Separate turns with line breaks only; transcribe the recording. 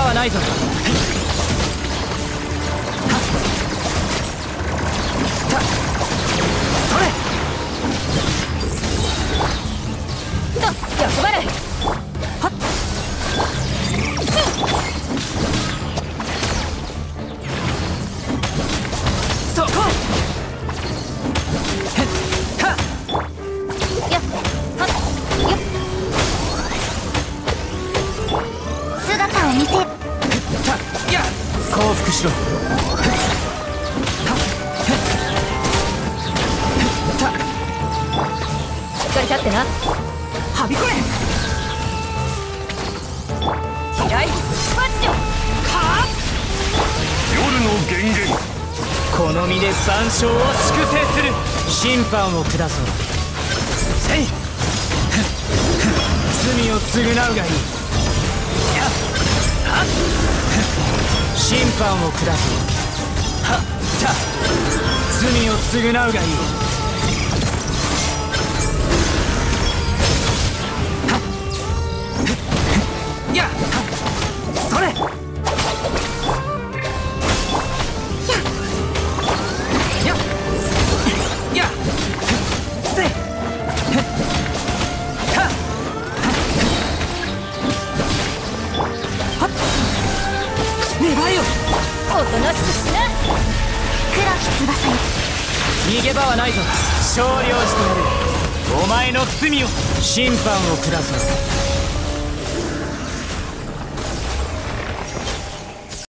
はないぞ。それ欲張れ。はっそこはっやっはっよっ姿を見せたや降伏しろ。しっかり立ってな。はびこれ嫌いマジではあ夜の源源この身で残照を粛清する。審判を下そう。せい罪を償うがいい。やはっ審判を下そう。はった罪を償うがいい。やそれややせはっ願いよおとなしくしな。黒き翼よ逃げ場はないぞ。勝利をしてやる。お前の罪を審判を下そう。